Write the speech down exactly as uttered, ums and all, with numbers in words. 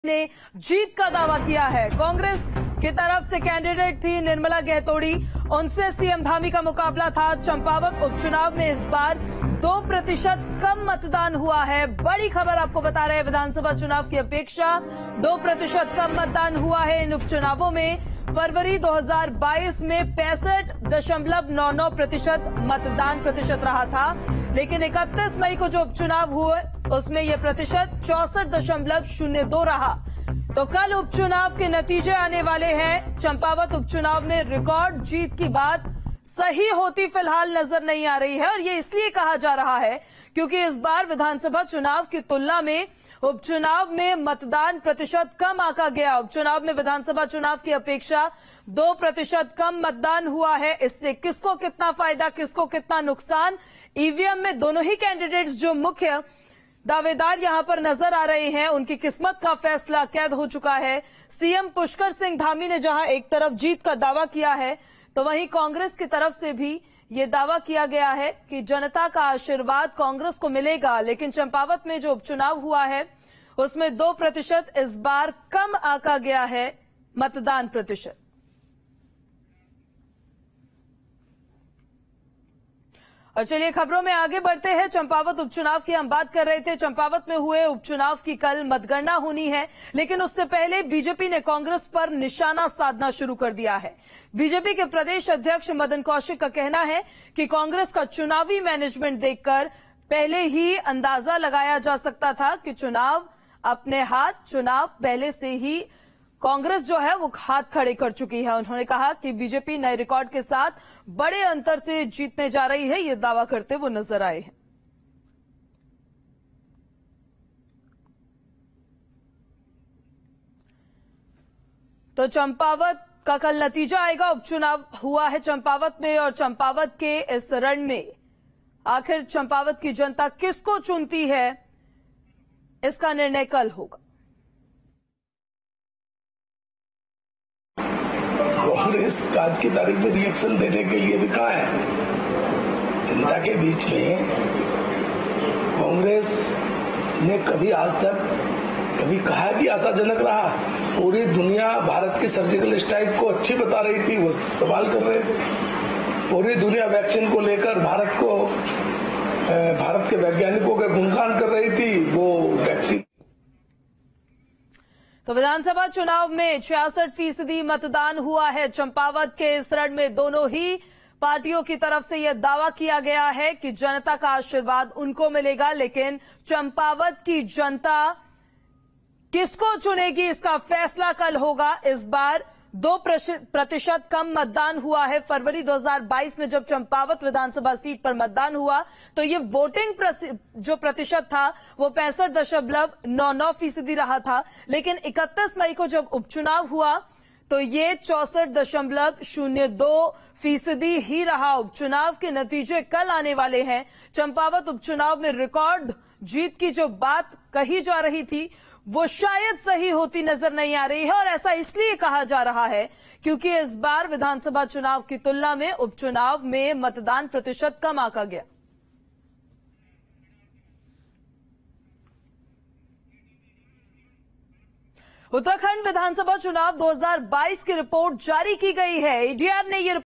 ने जीत का दावा किया है। कांग्रेस की तरफ से कैंडिडेट थी निर्मला गहतोड़ी, उनसे सीएम धामी का मुकाबला था। चंपावत उपचुनाव में इस बार दो प्रतिशत कम मतदान हुआ है। बड़ी खबर आपको बता रहे हैं, विधानसभा चुनाव की अपेक्षा दो प्रतिशत कम मतदान हुआ है इन उपचुनावों में। फरवरी दो हज़ार बाईस में पैंसठ दशमलव नौ नौ प्रतिशत मतदान प्रतिशत रहा था, लेकिन इकतीस मई को जो उपचुनाव हुए उसमें यह प्रतिशत चौसठ दशमलव शून्य दो रहा। तो कल उपचुनाव के नतीजे आने वाले हैं। चंपावत उपचुनाव में रिकॉर्ड जीत की बात सही होती फिलहाल नजर नहीं आ रही है, और ये इसलिए कहा जा रहा है क्योंकि इस बार विधानसभा चुनाव की तुलना में उपचुनाव में मतदान प्रतिशत कम आंका गया। उपचुनाव में विधानसभा चुनाव की अपेक्षा दो प्रतिशत कम मतदान हुआ है। इससे किसको कितना फायदा, किसको कितना नुकसान, ईवीएम में दोनों ही कैंडिडेट्स जो मुख्य दावेदार यहां पर नजर आ रहे हैं, उनकी किस्मत का फैसला कैद हो चुका है। सीएम पुष्कर सिंह धामी ने जहां एक तरफ जीत का दावा किया है, तो वहीं कांग्रेस की तरफ से भी ये दावा किया गया है कि जनता का आशीर्वाद कांग्रेस को मिलेगा। लेकिन चंपावत में जो उपचुनाव हुआ है उसमें दो प्रतिशत इस बार कम आंका गया है मतदान प्रतिशत। और चलिए खबरों में आगे बढ़ते हैं। चंपावत उपचुनाव की हम बात कर रहे थे। चंपावत में हुए उपचुनाव की कल मतगणना होनी है, लेकिन उससे पहले बीजेपी ने कांग्रेस पर निशाना साधना शुरू कर दिया है। बीजेपी के प्रदेश अध्यक्ष मदन कौशिक का कहना है कि कांग्रेस का चुनावी मैनेजमेंट देखकर पहले ही अंदाजा लगाया जा सकता था कि चुनाव अपने हाथ, चुनाव पहले से ही कांग्रेस जो है वो हाथ खड़े कर चुकी है। उन्होंने कहा कि बीजेपी नए रिकॉर्ड के साथ बड़े अंतर से जीतने जा रही है, ये दावा करते वो नजर आए हैं। तो चंपावत का कल नतीजा आएगा। उपचुनाव हुआ है चंपावत में, और चंपावत के इस रण में आखिर चंपावत की जनता किसको चुनती है, इसका निर्णय कल होगा। कांग्रेस आज की तारीख में रिएक्शन देने के लिए भी कहा है। जनता के बीच में कांग्रेस ने कभी आज तक कभी कहा कि आशाजनक रहा। पूरी दुनिया भारत की सर्जिकल स्ट्राइक को अच्छी बता रही थी, वो सवाल कर रहे थे। पूरी दुनिया वैक्सीन को लेकर भारत को भारत के वैज्ञानिकों का गुणगान कर रही थी, वो वैक्सीन। तो विधानसभा चुनाव में छियासठ फीसदी मतदान हुआ है। चंपावत के इस रण में दोनों ही पार्टियों की तरफ से यह दावा किया गया है कि जनता का आशीर्वाद उनको मिलेगा, लेकिन चंपावत की जनता किसको चुनेगी इसका फैसला कल होगा। इस बार दो प्रतिशत कम मतदान हुआ है। फरवरी दो हज़ार बाईस में जब चंपावत विधानसभा सीट पर मतदान हुआ तो ये वोटिंग जो प्रतिशत था वो पैंसठ दशमलव नौ नौ फीसदी रहा था, लेकिन इकतीस मई को जब उपचुनाव हुआ तो ये चौसठ दशमलव शून्य दो फीसदी ही रहा। उपचुनाव के नतीजे कल आने वाले हैं। चंपावत उपचुनाव में रिकॉर्ड जीत की जो बात कही जा रही थी वो शायद सही होती नजर नहीं आ रही है, और ऐसा इसलिए कहा जा रहा है क्योंकि इस बार विधानसभा चुनाव की तुलना में उपचुनाव में मतदान प्रतिशत कम आंका गया। उत्तराखंड विधानसभा चुनाव दो हज़ार बाईस की रिपोर्ट जारी की गई है। एडीआर ने ये